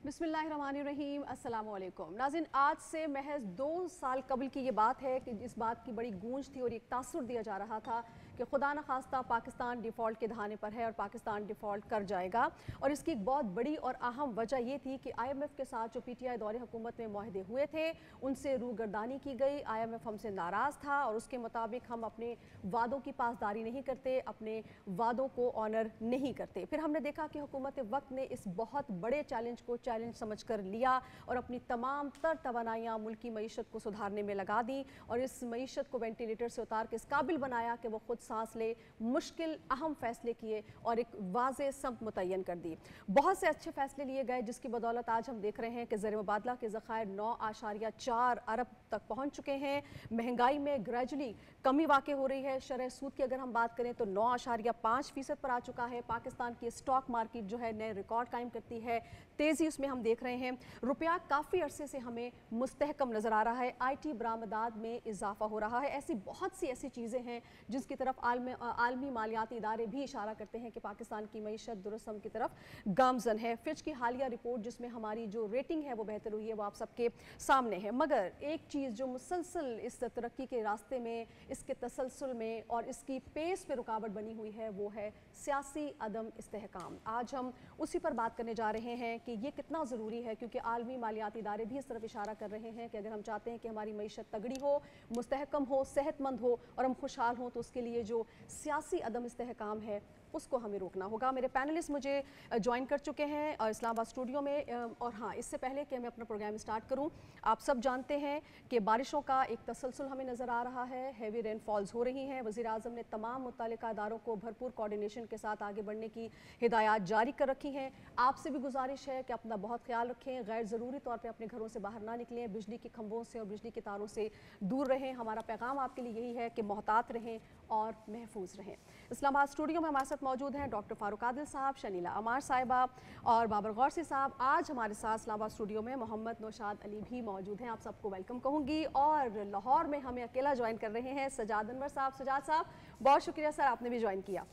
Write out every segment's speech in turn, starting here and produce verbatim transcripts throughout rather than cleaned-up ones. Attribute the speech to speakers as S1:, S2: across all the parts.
S1: बिस्मिल्लाहिर्रहमानिर्रहीम, अस्सलाम वालेकुम। नाज़रीन, आज से महज दो साल कबल की ये बात है कि इस बात की बड़ी गूंज थी और एक तासुर दिया जा रहा था कि खुदा न खास्ता पाकिस्तान डिफ़ॉल्ट के दहाने पर है और पाकिस्तान डिफ़ॉल्ट कर जाएगा। और इसकी एक बहुत बड़ी और अहम वजह ये थी कि आई एम एफ के साथ जो पी टी आई दौरे हुकूमत में मुआहदे हुए थे उनसे रूगर्दानी की गई। आई एम एफ हमसे नाराज़ था और उसके मुताबिक हम अपने वादों की पासदारी नहीं करते, अपने वादों को ऑनर नहीं करते। फिर हमने देखा कि हुकूमत वक्त ने इस बहुत बड़े चैलेंज को चैलेंज समझकर लिया और अपनी तमाम तर तवानाइयाँ मुल्क की मईशत को सुधारने में लगा दी और इस मईशत को वेंटिलेटर से उतार के इस काबिल बनाया कि वो खुद सांस ले, मुश्किल अहम फैसले किए और एक वाज़े समत मुतय्यन कर दी। बहुत से अच्छे फैसले लिए गए जिसकी बदौलत आज हम देख रहे हैं कि ज़र मुबादला के ज़खायर नौ आशारिया चार अरब तक पहुँच चुके हैं। महंगाई में ग्रेजुअली कमी वाक़ हो रही है। शरह सूद की अगर हम बात करें तो नौ आशारिया पाँच फीसद पर आ चुका है। पाकिस्तान की स्टॉक मार्केट जो है नए रिकॉर्ड कायम करती है, तेज़ी उसमें हम देख रहे हैं। रुपया काफ़ी अरसे से हमें मुस्तहकम नज़र आ रहा है। आई टी बरामदात में इजाफा हो रहा है। ऐसी बहुत सी ऐसी चीज़ें हैं जिसकी तरफ आलमी आलमी मालियाती इदारे भी इशारा करते हैं कि पाकिस्तान की मईशत दुरुस्तम की तरफ गामजन है। फिच की हालिया रिपोर्ट जिसमें हमारी जो रेटिंग है वो बेहतर हुई है वो आप सबके सामने है। मगर एक चीज़ जो मुसलसल इस तरक्की के रास्ते में, इसके तसलसल में और इसकी पेस पे रुकावट बनी हुई है वो है सियासी अदम इस्तेहकाम। आज हम उसी पर बात करने जा रहे हैं कि ये कितना ज़रूरी है, क्योंकि आलमी मालियाती इदारे भी इस तरफ इशारा कर रहे हैं कि अगर हम चाहते हैं कि हमारी मईशत तगड़ी हो, मुस्तहकम हो, सेहतमंद हो और हम खुशहाल हों तो उसके लिए जो सियासी अदम इस्तेहकाम है उसको हमें रोकना होगा। मेरे पैनलिस्ट मुझे ज्वाइन कर चुके हैं और इस्लामाबाद स्टूडियो में। और हाँ, इससे पहले कि मैं अपना प्रोग्राम स्टार्ट करूं, आप सब जानते हैं कि बारिशों का एक तसलसल हमें नज़र आ रहा है। हैवी रेनफॉल्स हो रही हैं। वज़ीर आज़म ने तमाम मुत्तल्लिका इदारों को भरपूर कोऑर्डिनेशन के साथ आगे बढ़ने की हिदायत जारी कर रखी हैं। आपसे भी गुजारिश है कि अपना बहुत ख्याल रखें, गैर ज़रूरी तौर पर अपने घरों से बाहर ना निकलें, बिजली के खंभों से और बिजली के तारों से दूर रहें। हमारा पैगाम आपके लिए यही है कि मोहतात रहें और महफूज रहें। इस्लामाबाद स्टूडियो में हमारे साथ मौजूद हैं डॉक्टर फारूक आदिल साहब, शनीला अमार साहिबा और बाबर गौरसी साहब। आज हमारे साथ इस्लामाबाद स्टूडियो में मोहम्मद नौशाद अली भी मौजूद हैं। आप सबको वेलकम कहूँगी। और लाहौर में हमें अकेला ज्वाइन कर रहे हैं सजाद अनवर साहब। सजाद साहब, बहुत शुक्रिया सर, आपने भी ज्वाइन किया।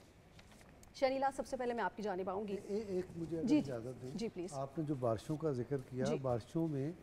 S1: शनीला, सबसे पहले मैं आपकी जानिब आऊँगी।
S2: एक मुझे अगर इजाज़त दें
S1: जी प्लीज़।
S2: आपने जो बारिशों का जिक्र किया, बारिशों में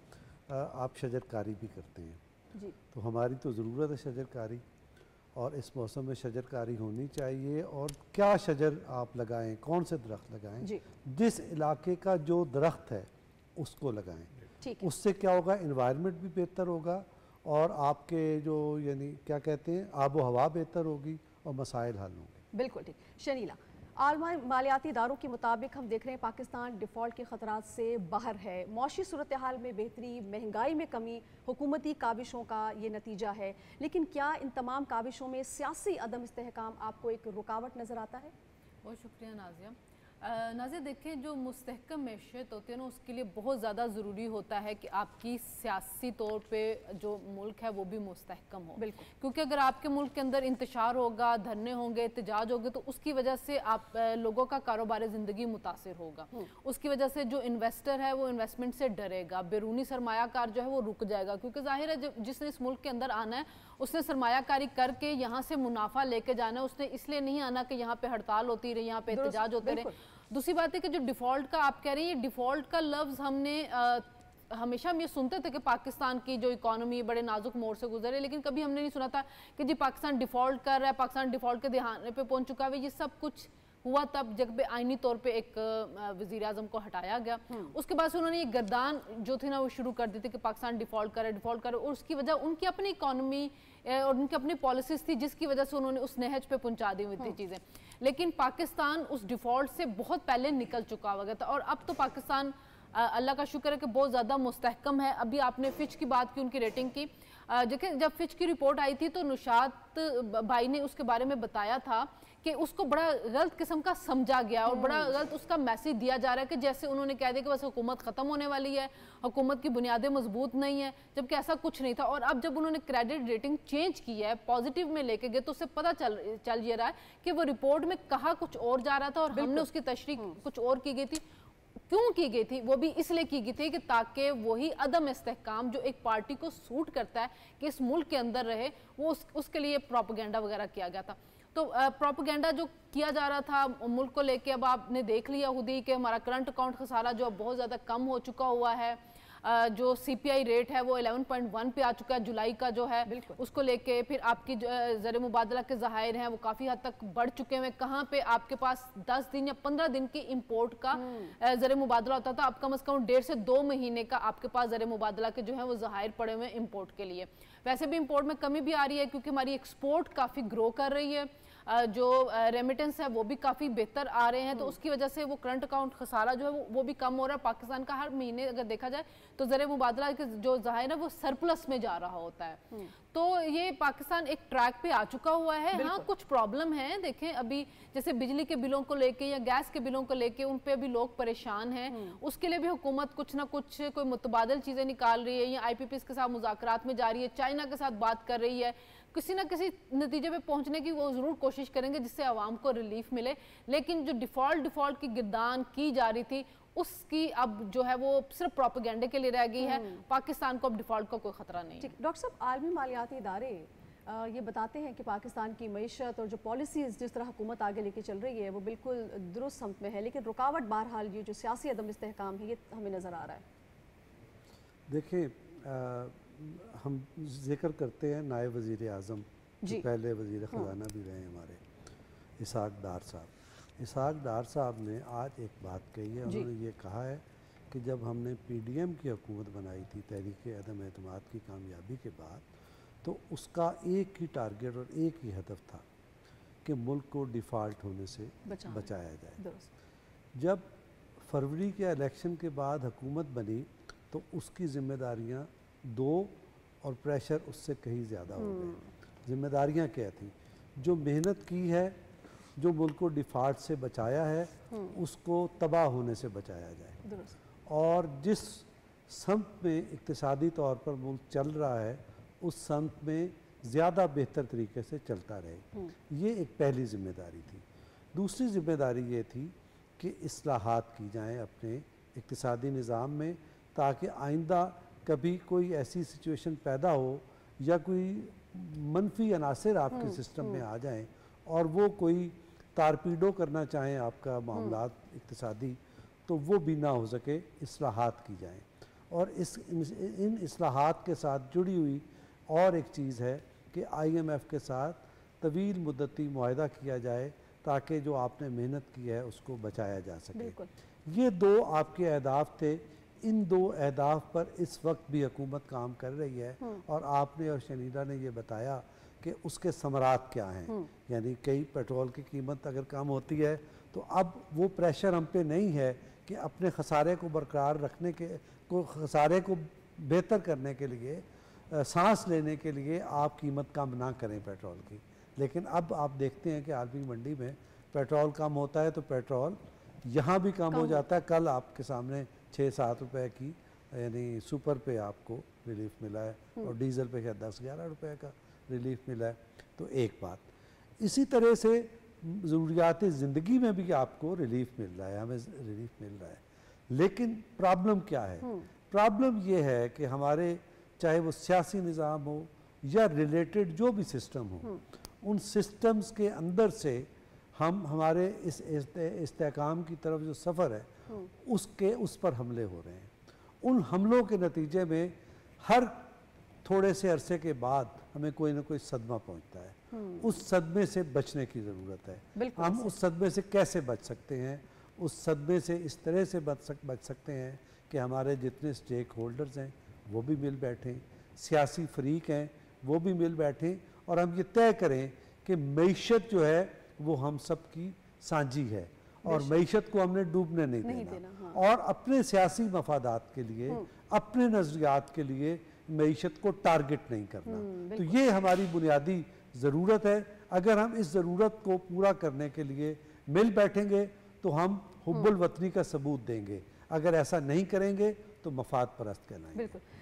S2: आप शजरकारी भी करते हैं
S1: जी,
S2: तो हमारी तो ज़रूरत है शजरकारी और इस मौसम में शजरकारी होनी चाहिए। और क्या शजर आप लगाएं, कौन से दरख्त लगाएं, जिस इलाके का जो दरख्त है उसको लगाएं।
S1: ठीक है।
S2: उससे क्या होगा, इन्वायरमेंट भी बेहतर होगा और आपके जो यानी क्या कहते हैं आबो हवा बेहतर होगी और मसाइल हल होंगे।
S1: बिल्कुल ठीक। शनीला, आलमी मालियाती इदारों के मुताबिक हम देख रहे हैं पाकिस्तान डिफ़ॉल्ट के ख़तरात से बाहर है। मौशी सूरत हाल में बेहतरी, महंगाई में कमी, हुकूमती काविशों का ये नतीजा है। लेकिन क्या इन तमाम काविशों में सियासी अदम इस्तेहकाम आपको एक रुकावट नज़र आता है?
S3: बहुत शुक्रिया नाज़िया। नाज़िया, देखें, जो मुस्तहकम मैशत होती है ना उसके लिए बहुत ज़्यादा ज़रूरी होता है कि आपकी सियासी तौर पे जो मुल्क है वो भी मुस्तहकम हो।
S1: बिल्कुल,
S3: क्योंकि अगर आपके मुल्क के अंदर इंतशार होगा, धरने होंगे, एहतजाज होंगे तो उसकी वजह से आप लोगों का कारोबार ज़िंदगी मुतासिर होगा। उसकी वजह से जो इन्वेस्टर है वो इन्वेस्टमेंट से डरेगा, बैरूनी सरमायाकार जो है वो रुक जाएगा। क्योंकि जाहिर है जिसने इस मुल्क के अंदर आना है उसने सरमायाकारी करके यहाँ से मुनाफा लेके जाना है। उसने इसलिए नहीं आना कि यहाँ पे हड़ताल होती रही, यहाँ पे एहतजाज होते रहे। दूसरी बात है कि जो डिफ़ॉल्ट का आप कह रहे हैं, ये डिफ़ॉल्ट का लफ्ज़ हमने आ, हमेशा हम ये सुनते थे कि पाकिस्तान की जो इकोनॉमी बड़े नाजुक मोड़ से गुजरे, लेकिन कभी हमने नहीं सुना था कि जी पाकिस्तान डिफ़ॉल्ट कर रहा है, पाकिस्तान डिफ़ॉल्ट के दहाने पे पहुंच चुका है। ये सब कुछ हुआ तब जब पे आईनी तौर पे एक वज़ीर आज़म को हटाया गया। उसके बाद से उन्होंने ये गर्दान जो थी ना वो शुरू कर दी थी कि पाकिस्तान डिफ़ॉल्ट करे डिफ़ॉल्ट करे और उसकी वजह उनकी अपनी इकोनॉमी और उनकी अपनी पॉलिसीज थी जिसकी वजह से उन्होंने उस नहज पे पहुंचा दी हुई थी चीज़ें। लेकिन पाकिस्तान उस डिफ़ॉल्ट से बहुत पहले निकल चुका हुआ था और अब तो पाकिस्तान अल्लाह का शुक्र है कि बहुत ज़्यादा मुस्तहकम है। अभी आपने फिच की बात की, उनकी रेटिंग की। देखिए, जब फिच की रिपोर्ट आई थी तो नुशात भाई ने उसके बारे में बताया था कि उसको बड़ा गलत किस्म का समझा गया और बड़ा गलत उसका मैसेज दिया जा रहा है कि जैसे उन्होंने कह दिया कि बस हुकूमत ख़त्म होने वाली है, हुकूमत की बुनियादें मजबूत नहीं है, जबकि ऐसा कुछ नहीं था। और अब जब उन्होंने क्रेडिट रेटिंग चेंज की है, पॉजिटिव में लेके गए, तो उससे पता चल चल ये रहा है कि वो रिपोर्ट में कहा कुछ और जा रहा था और हमने उसकी तशरीह कुछ और की गई थी। क्यों की गई थी? वो भी इसलिए की गई थी कि ताकि वही अदम इस्तेहकाम जो एक पार्टी को सूट करता है कि इस मुल्क के अंदर रहे, वो उस, उसके लिए प्रोपेगेंडा वगैरह किया गया था। तो प्रोपेगेंडा जो किया जा रहा था मुल्क को लेके, अब आपने देख लिया खुद ही कि हमारा करंट अकाउंट खसारा जो अब बहुत ज़्यादा कम हो चुका हुआ है, जो सीपीआई रेट है वो ग्यारह पॉइंट एक पे आ चुका है जुलाई का जो है, उसको लेके फिर आपकी ज़र मुबादला के ज़हायर हैं वो काफ़ी हद तक बढ़ चुके हैं। कहाँ पे आपके पास दस दिन या पंद्रह दिन की इंपोर्ट का ज़र मुबादला होता था, अब कम अज़ कम डेढ़ से दो महीने का आपके पास ज़र मुबादला के जो है वो ज़हायर पड़े हुए हैं इंपोर्ट के लिए। वैसे भी इंपोर्ट में कमी भी आ रही है क्योंकि हमारी एक्सपोर्ट काफ़ी ग्रो कर रही है, जो रेमिटेंस है वो भी काफ़ी बेहतर आ रहे हैं, तो उसकी वजह से वो करंट अकाउंट खसारा जो है वो, वो भी कम हो रहा है। पाकिस्तान का हर महीने अगर देखा जाए तो ज़र मुबादला के जो ज़ाहिर है वो सरप्लस में जा रहा होता है। तो ये पाकिस्तान एक ट्रैक पे आ चुका हुआ है। हाँ, कुछ प्रॉब्लम है, देखें अभी जैसे बिजली के बिलों को लेके या गैस के बिलों को लेके उन पे अभी लोग परेशान हैं, उसके लिए भी हुकूमत कुछ ना कुछ कोई मुतबादल चीज़ें निकाल रही है या आई पी पी एस के साथ मुज़ाकरात में जा रही है, चाइना के साथ बात कर रही है, किसी ना किसी नतीजे पे पहुंचने की वो ज़रूर कोशिश करेंगे जिससे आवाम को रिलीफ मिले। लेकिन जो डिफ़ॉल्ट डिफ़ॉल्ट की गिरदान की जा रही थी उसकी अब जो है वो सिर्फ प्रोपेगेंडे के लिए रह गई है, पाकिस्तान को अब डिफ़ॉल्ट का कोई ख़तरा नहीं है।
S1: डॉक्टर साहब, आलमी मालियाती इदारे ये बताते हैं कि पाकिस्तान की मईशत और जो पॉलिसीज़ जिस तरह हुकूमत आगे लेके चल रही है वो बिल्कुल दुरुस्त समत में है, लेकिन रुकावट बहरहाल ये जो सियासी अदम इस्तेहकाम है ये हमें नज़र आ रहा है।
S2: देखिए, हम जिक्र करते हैं नायब वज़ीर आज़म जो पहले वज़ीर ख़जाना भी रहे हमारे, इसहाक डार साहब। इसहाक डार साहब ने आज एक बात कही है, उन्होंने ये कहा है कि जब हमने पी डी एम की हुकूमत बनाई थी तहरीक अदम एतमाद की कामयाबी के बाद, तो उसका एक ही टारगेट और एक ही हदफ था कि मुल्क को डिफ़ॉल्ट होने से बचाया जाए। जब फरवरी के इलेक्शन के बाद हुकूमत बनी तो उसकी ज़िम्मेदारियाँ दो और प्रेशर उससे कहीं ज़्यादा हो गए। जिम्मेदारियाँ क्या थी? जो मेहनत की है, जो मुल्क को डिफ़ॉल्ट से बचाया है, उसको तबाह होने से बचाया जाए, और जिस समत में इक्तिसादी तौर पर मुल्क चल रहा है उस समत में ज़्यादा बेहतर तरीके से चलता रहे। ये एक पहली ज़िम्मेदारी थी। दूसरी ज़िम्मेदारी ये थी कि इस्लाहात की जाएँ अपने इक्तिसादी निज़ाम में, ताकि आइंदा कभी कोई ऐसी सिचुएशन पैदा हो या कोई मनफी अनासर आपके सिस्टम में आ जाएं और वो कोई तारपीडो करना चाहें आपका मामलात इक्तिसादी, तो वो भी ना हो सके, इस्लाहात की जाएं। और इस इन इस्लाहात के साथ जुड़ी हुई और एक चीज़ है कि आई एम एफ़ के साथ तवील मुद्दती मुआहदा किया जाए ताकि जो आपने मेहनत की है उसको बचाया जा सके। ये दो आपके अहदाफ थे। इन दो अहदाफ पर इस वक्त भी हुकूमत काम कर रही है, और आपने और शनीदा ने ये बताया कि उसके समरात क्या हैं। यानी कई पेट्रोल की कीमत अगर कम होती है तो अब वो प्रेशर हम पे नहीं है कि अपने खसारे को बरकरार रखने के को खसारे को बेहतर करने के लिए, सांस लेने के लिए आप कीमत कम ना करें पेट्रोल की। लेकिन अब आप देखते हैं कि आलमी मंडी में पेट्रोल कम होता है तो पेट्रोल यहाँ भी कम हो जाता है। कल आपके सामने छः सात रुपए की यानी सुपर पे आपको रिलीफ मिला है, और डीज़ल पे क्या दस ग्यारह रुपए का रिलीफ मिला है। तो एक बात, इसी तरह से ज़रूरियात ज़िंदगी में भी आपको रिलीफ मिल रहा है, हमें रिलीफ मिल रहा है। लेकिन प्रॉब्लम क्या है? प्रॉब्लम ये है कि हमारे चाहे वो सियासी निज़ाम हो या रिलेटेड जो भी सिस्टम हो, उन सिस्टम्स के अंदर से हम हमारे इस इस्तेहकाम की तरफ जो सफ़र है उसके उस पर हमले हो रहे हैं। उन हमलों के नतीजे में हर थोड़े से अरसे के बाद हमें कोई ना कोई सदमा पहुंचता है। उस सदमे से बचने की ज़रूरत है। हम उस सदमे से कैसे बच सकते हैं? उस सदमे से इस तरह से बच सक बच सकते हैं कि हमारे जितने स्टेक होल्डर्स हैं वो भी मिल बैठें, सियासी फरीक हैं वो भी मिल बैठें, और हम ये तय करें कि मईशत जो है वो हम सब की साझी है और मईशत को हमने डूबने नहीं, नहीं देना, देना हाँ। और अपने सियासी मफादात के लिए, अपने नज़रियात के लिए मईशत को टारगेट नहीं करना। तो ये हमारी बुनियादी ज़रूरत है। अगर हम इस ज़रूरत को पूरा करने के लिए मिल बैठेंगे तो हम हुब्बुल वतनी का सबूत देंगे। अगर ऐसा नहीं करेंगे तो मफाद परस्त कहलाएंगे।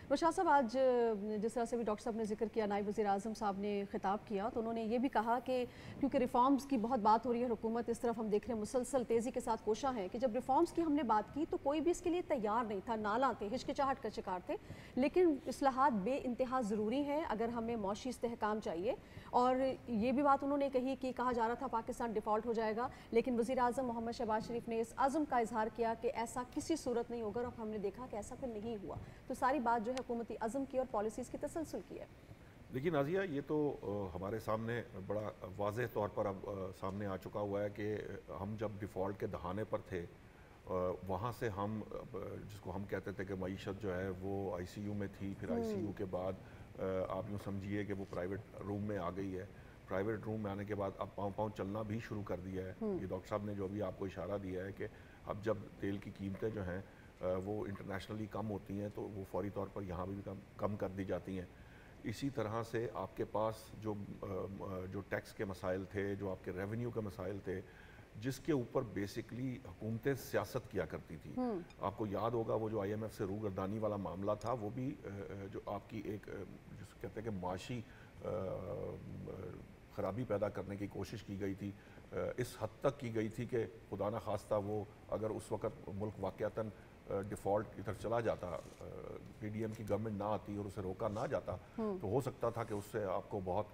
S1: रोशाद साहब, आज जिस तरह से भी डॉक्टर साहब ने जिक्र किया, नायब वज़ीर आज़म साहब ने खिताब किया, तो उन्होंने ये भी कहा कि क्योंकि रिफॉर्म्स की बहुत बात हो रही है, हुकूमत इस तरफ हम देख रहे हैं मुसलसल तेज़ी के साथ कोशा है कि जब रिफॉर्म्स की हमने बात की तो कोई भी इसके लिए तैयार नहीं था, नाला थे, हिचकिचाहट का शिकार थे। लेकिन इस्लाहात बे इंतहा ज़रूरी हैं अगर हमें मौशी इस्तेहकाम चाहिए। और ये भी बात उन्होंने कही कि कहा जा रहा था पाकिस्तान डिफ़ॉल्ट हो जाएगा, लेकिन वज़ीर आज़म मोहम्मद शहबाज शरीफ ने इस अज़म का इजहार किया कि ऐसा किसी सूरत नहीं होगा, और हमने देखा कि ऐसा फिर नहीं हुआ। तो सारी बात जो है हुकूमती अज़म की और पॉलिसीज़ की तसलसल की है।
S4: देखिए नाज़िया, ये तो हमारे सामने बड़ा वाज़ेह तौर पर अब सामने आ चुका हुआ है कि हम जब डिफ़ॉल्ट के दहाने पर थे, वहाँ से हम जिसको हम कहते थे कि मईशत जो है वो आईसीयू में थी, फिर आईसीयू के बाद आप यूँ समझिए कि वो प्राइवेट रूम में आ गई है। प्राइवेट रूम में आने के बाद अब पाँव पाँव चलना भी शुरू कर दिया है। ये डॉक्टर साहब ने जो अभी आपको इशारा दिया है कि अब जब तेल की कीमतें जो हैं वो इंटरनेशनली कम होती हैं तो वो फौरी तौर पर यहाँ भी कम कम कर दी जाती हैं। इसी तरह से आपके पास जो जो टैक्स के मसाइल थे, जो आपके रेवेन्यू के मसाइल थे, जिसके ऊपर बेसिकली हुकूमतें सियासत किया करती थी। आपको याद होगा वो जो आईएमएफ से रूगर्दानी वाला मामला था, वो भी जो आपकी एक जिसको कहते हैं कि माशी ख़राबी पैदा करने की कोशिश की गई थी। इस हद तक की गई थी कि खुदा न खास्ता वो अगर उस वक़्त मुल्क वाक़यातन डिफ़ॉल्ट की तरफ चला जाता, पीडीएम की गवर्नमेंट ना आती और उसे रोका ना जाता, तो हो सकता था कि उससे आपको बहुत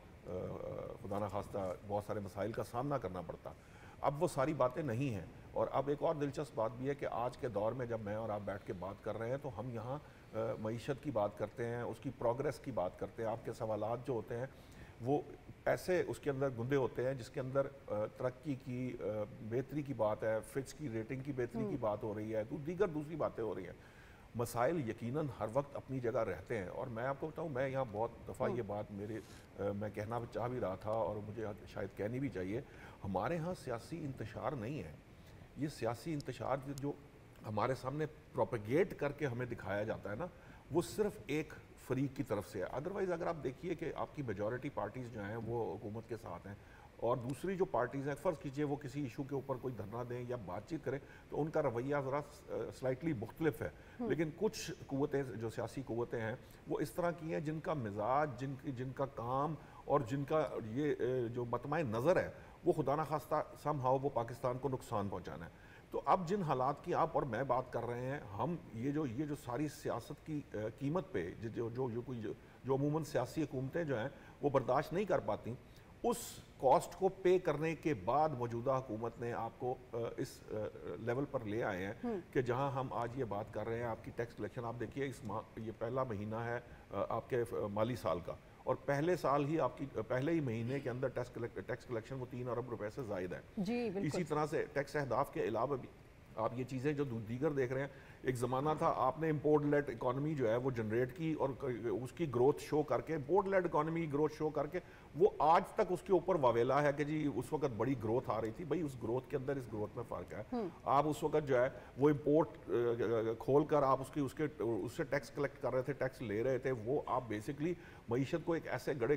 S4: खुदा न खास्ता बहुत सारे मसाइल का सामना करना पड़ता। अब वो सारी बातें नहीं हैं। और अब एक और दिलचस्प बात भी है कि आज के दौर में जब मैं और आप बैठ के बात कर रहे हैं तो हम यहाँ मईशत की बात करते हैं, उसकी प्रोग्रेस की बात करते हैं। आपके सवालात जो होते हैं वो ऐसे उसके अंदर गुंदे होते हैं जिसके अंदर तरक्की की, बेहतरी की बात है, फिच की रेटिंग की बेहतरी की बात हो रही है, तो दीगर दूसरी बातें हो रही हैं। मसाइल यकीनन हर वक्त अपनी जगह रहते हैं। और मैं आपको बताऊं, मैं यहाँ बहुत दफ़ा ये बात मेरे आ, मैं कहना चाह भी रहा था और मुझे शायद कहनी भी चाहिए, हमारे यहाँ सियासी इंतशार नहीं है। ये सियासी इंतशार जो हमारे सामने प्रोपेगेट करके हमें दिखाया जाता है ना, वो सिर्फ एक फरीक की तरफ से है। अदरवाइज़ अगर आप देखिए कि आपकी मेजॉरिटी पार्टीज़ जो हैं वो हुकूमत के साथ हैं, और दूसरी जो पार्टीज़ हैं, फ़र्ज़ कीजिए वो किसी इशू के ऊपर कोई धरना दें या बातचीत करें तो उनका रवैया ज़रा स्लाइटली मुख्तलिफ है। लेकिन कुछ क़ुव्वतें जो सियासी क़ुव्वतें हैं वो इस तरह की हैं जिनका मिजाज, जिन जिनका काम और जिनका ये जो मतमाए नज़र है वो खुदा न खास्ता समहाउ वो पाकिस्तान को नुकसान पहुँचाना है। तो अब जिन हालात की आप और मैं बात कर रहे हैं, हम ये जो ये जो सारी सियासत की कीमत पे जो जो जो कोई जो, जो अमूमन सियासी हुकूमतें जो हैं वो बर्दाश्त नहीं कर पाती, उस कॉस्ट को पे करने के बाद मौजूदा हुकूमत ने आपको इस लेवल पर ले आए हैं कि जहां हम आज ये बात कर रहे हैं। आपकी टैक्स कलेक्शन आप देखिए, इस ये पहला महीना है आपके माली साल का, और पहले साल ही आपकी पहले ही महीने के अंदर टैक्स टैक्स कलेक्शन वो तीन अरब रुपए से ज़ायद है। जी, इसी तरह से टैक्स अहदाफ के अलावा भी आप ये चीज़ें जो दीगर देख रहे हैं, एक ज़माना था आपने इम्पोर्ट लेड इकॉनमी जो है वो जनरेट की और उसकी ग्रोथ शो करके, import led economy growth show करके वो आज तक उसके ऊपर वावेला है कि जी उस वक्त बड़ी ग्रोथ आ रही थी। भाई उस ग्रोथ के अंदर इस ग्रोथ में फ़र्क है। आप उस वक्त जो है वो इम्पोर्ट खोल कर आप उसकी उसके उससे टैक्स कलेक्ट कर रहे थे, टैक्स ले रहे थे, वो आप बेसिकली मईशत को एक ऐसे गड़े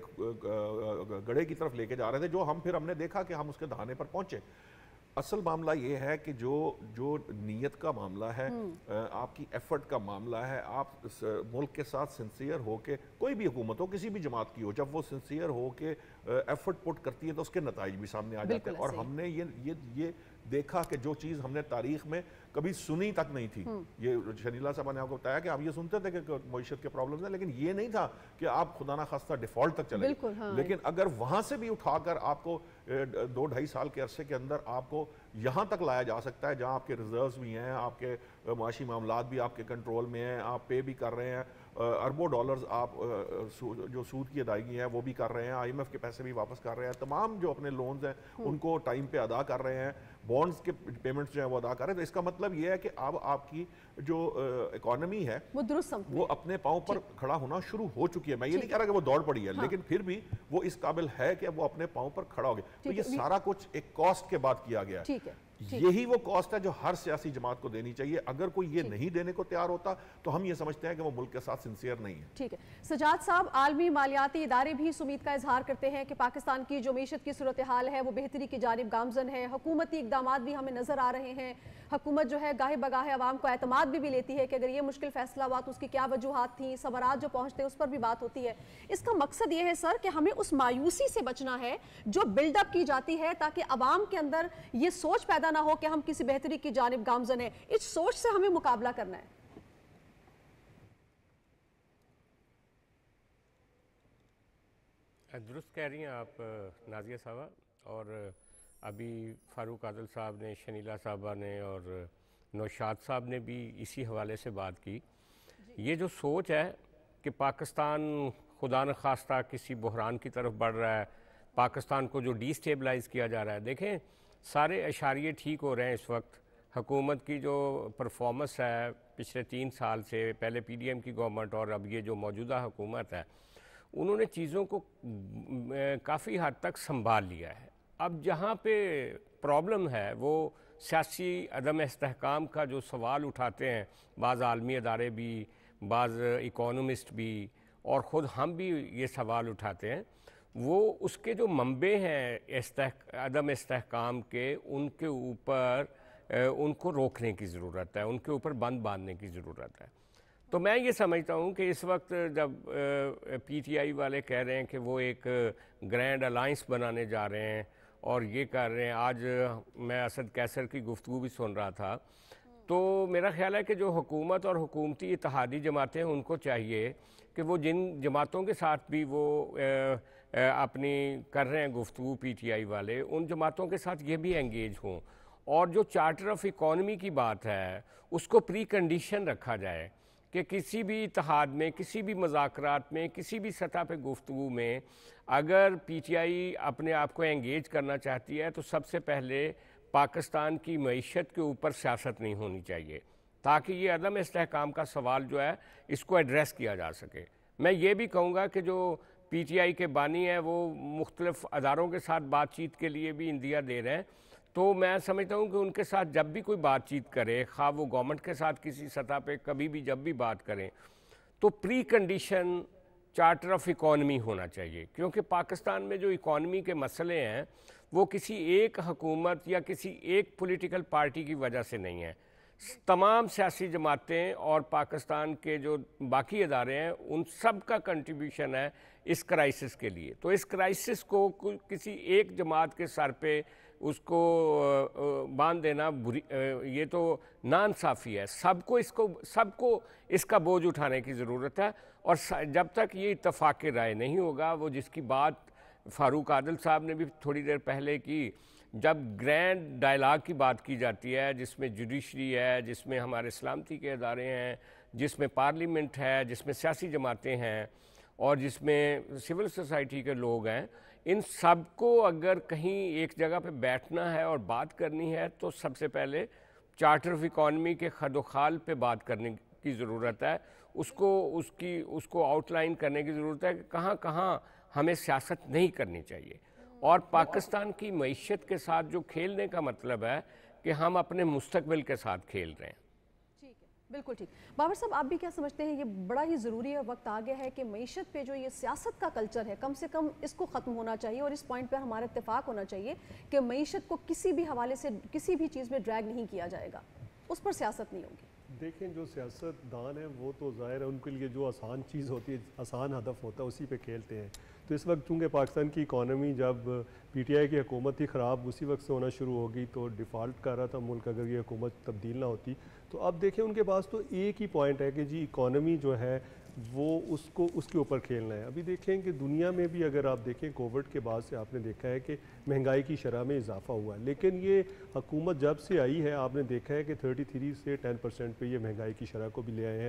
S4: गड़े की तरफ लेके जा रहे थे जो हम फिर हमने देखा कि हम उसके दहाने पर पहुँचे। असल मामला ये है कि जो जो नीयत का मामला है, आपकी एफर्ट का मामला है, आप मुल्क के साथ सिंसियर हो के, कोई भी हुकूमत हो, किसी भी जमात की हो, जब वो सिंसियर हो के एफर्ट पुट करती है तो उसके नताइज भी सामने आ जाते हैं। और हमने ये ये ये देखा कि जो चीज़ हमने तारीख में कभी सुनी तक नहीं थी, ये शनीला साहब ने आपको बताया कि आप ये सुनते थे कि मईशत के प्रॉब्लम्स हैं, लेकिन ये नहीं था कि आप खुदा ना खास्ता डिफ़ॉल्ट तक चले। हाँ। लेकिन अगर वहाँ से भी उठाकर आपको दो ढाई साल के अरसे के अंदर आपको यहाँ तक लाया जा सकता है जहाँ आपके रिजर्व्स भी हैं, आपके माशी मामलात भी आपके कंट्रोल में हैं, आप पे भी कर रहे हैं, अरबों डॉलर्स आप जो सूद की अदायगी है वो भी कर रहे हैं, आईएमएफ के पैसे भी वापस कर रहे हैं, तमाम जो अपने लोन्स हैं उनको टाइम पे अदा कर रहे हैं, बॉन्ड्स के पेमेंट्स जो है वो अदा कर रहे हैं। तो इसका मतलब ये है कि अब आपकी जो इकोनॉमी है वो वो अपने पाँव पर खड़ा होना शुरू हो चुकी है। मैं ये नहीं कह रहा कि वो दौड़ पड़ी है, हाँ। लेकिन फिर भी वो इस काबिल है कि वो अपने पाँव पर खड़ा हो गया। तो ये सारा कुछ एक कॉस्ट के बाद किया गया है। यही वो कॉस्ट है जो हर सियासी जमात को देनी चाहिए। अगर कोई ये नहीं देने को तैयार होता तो हम ये समझते हैं कि वो मुल्क के साथ सिंसियर नहीं है।
S1: ठीक है सजाद साहब, आलमी मालियाती इदारे भी इस उम्मीद का इजहार करते हैं कि पाकिस्तान की जो मीशत की सूरत हाल है वो बेहतरी की जानिब गामजन है। हुकूमती इकदाम भी हमें नजर आ रहे हैं। हुकूमत जो है गाहे बगाहे अवाम को एतमाद भी, भी लेती है कि अगर ये मुश्किल फैसला हुआ तो उसकी क्या वजूहात थी, सबरात जो पहुंचते हैं उस पर भी बात होती है। इसका मकसद ये है सर कि हमें उस मायूसी से बचना है जो बिल्डअप की जाती है, ताकि अवाम के अंदर ये सोच पैदा ना हो कि हम किसी बेहतरी की जानिब गामजन है। इस सोच से हमें मुकाबला करना है।
S5: दुरुस्त कह रही हैं आप नाजिया साहबा, और अभी फ़ारूक आदिल साहब ने, शनीला साहबा ने और नौशाद साहब ने भी इसी हवाले से बात की। ये जो सोच है कि पाकिस्तान खुदा न खास्ता किसी बहरान की तरफ बढ़ रहा है, पाकिस्तान को जो डिस्टेबलाइज़ किया जा रहा है, देखें सारे इशारे ठीक हो रहे हैं इस वक्त। हुकूमत की जो परफॉर्मेंस है पिछले तीन साल से, पहले पी डी एम की गवर्नमेंट और अब ये जो मौजूदा हुकूमत है, उन्होंने चीज़ों को काफ़ी हद तक संभाल लिया है। अब जहाँ पे प्रॉब्लम है वो सियासी अदम इस्तेहकाम का जो सवाल उठाते हैं बाज़ आलमी अदारे भी, बाज़ इकोनॉमिस्ट भी, और ख़ुद हम भी ये सवाल उठाते हैं, वो उसके जो मंबे हैं इस्तेह अदम इस्तेहकाम के, उनके ऊपर उनको रोकने की ज़रूरत है, उनके ऊपर बंद बांधने की ज़रूरत है। तो मैं ये समझता हूँ कि इस वक्त जब पी टी आई वाले कह रहे हैं कि वो एक ग्रैंड अलाइंस बनाने जा रहे हैं और ये कर रहे हैं, आज मैं असद कैसर की गुफ्तगू भी सुन रहा था, तो मेरा ख्याल है कि जो हुकूमत और हुकूमती इत्तेहादी जमातें हैं उनको चाहिए कि वो जिन जमातों के साथ भी वो ए, ए, अपनी कर रहे हैं गुफ्तगू पी टी आई वाले, उन जमातों के साथ ये भी एंगेज हों, और जो चार्टर ऑफ इकॉनमी की बात है उसको प्री कंडीशन रखा जाए कि किसी भी इत्तेहाद में, किसी भी मुज़ाकरात में, किसी भी सतह पे गुफ्तगू में अगर पी टी आई अपने आप को एंगेज करना चाहती है तो सबसे पहले पाकिस्तान की मईशत के ऊपर सियासत नहीं होनी चाहिए, ताकि ये अदम इस्तेहकाम का सवाल जो है इसको एड्रेस किया जा सके। मैं ये भी कहूँगा कि जो पी टी आई के बानी हैं वो मुख्तलिफ़ अदारों के साथ बातचीत के लिए भी इंदिया दे रहे हैं, तो मैं समझता हूँ कि उनके साथ जब भी कोई बातचीत करे, खा वो गवर्नमेंट के साथ किसी सतह पे कभी भी जब भी बात करें, तो precondition charter of economy होना चाहिए, क्योंकि पाकिस्तान में जो इकॉनमी के मसले हैं वो किसी एक हुकूमत या किसी एक पॉलिटिकल पार्टी की वजह से नहीं है। तमाम सियासी जमातें और पाकिस्तान के जो बाकी अदारे हैं उन सब का कंट्रीब्यूशन है इस क्राइसिस के लिए। तो इस क्राइसिस को किसी एक जमात के सर पे उसको बांध देना बुरी, ये तो नाइंसाफ़ी है। सबको इसको सबको इसका बोझ उठाने की ज़रूरत है, और जब तक ये इत्तफाक़ राय नहीं होगा, वो जिसकी बात फ़ारूक आदिल साहब ने भी थोड़ी देर पहले की, जब ग्रैंड डायलॉग की बात की जाती है जिसमें जुडिशरी है, जिसमें हमारे सलामती के अदारे हैं, जिसमें पार्लियामेंट है, जिसमें सियासी जमातें हैं और जिसमें सिविल सोसाइटी के लोग हैं, इन सब को अगर कहीं एक जगह पे बैठना है और बात करनी है तो सबसे पहले चार्टर ऑफ इकॉनमी के खदोखाल पे बात करने की ज़रूरत है, उसको उसकी उसको आउटलाइन करने की ज़रूरत है कि कहाँ कहाँ हमें सियासत नहीं करनी चाहिए। और पाकिस्तान की मईशत के साथ जो खेलने का मतलब है कि हम अपने मुस्तकबिल के साथ खेल रहे हैं।
S1: ठीक है, बिल्कुल ठीक। बाबर साहब, आप भी क्या समझते हैं, ये बड़ा ही ज़रूरी है, वक्त आ गया है कि मईशत पे जो ये सियासत का कल्चर है कम से कम इसको ख़त्म होना चाहिए, और इस पॉइंट पर हमारा इत्तेफाक होना चाहिए कि मईशत को किसी भी हवाले से किसी भी चीज़ में ड्रैग नहीं किया जाएगा, उस पर सियासत नहीं होगी।
S6: देखें, जो सियासतदान है वो तो ज़ाहिर है उनके लिए जो आसान चीज़ होती है, आसान हदफ होता है, उसी पे खेलते हैं। तो इस वक्त चूँकि पाकिस्तान की इकॉनमी जब पीटीआई की हुकूमत ही ख़राब उसी वक्त से होना शुरू हो गई, तो डिफ़ॉल्ट कर रहा था मुल्क अगर ये हुकूमत तब्दील ना होती। तो अब देखें उनके पास तो एक ही पॉइंट है कि जी इकॉनमी जो है वो उसको उसके ऊपर खेलना है। अभी देखें कि दुनिया में भी अगर आप देखें कोविड के बाद से आपने देखा है कि महंगाई की शरह में इजाफा हुआ है, लेकिन ये हुकूमत जब से आई है आपने देखा है कि थर्टी थ्री से टेन परसेंट पर ये महंगाई की शरह को भी ले आए हैं।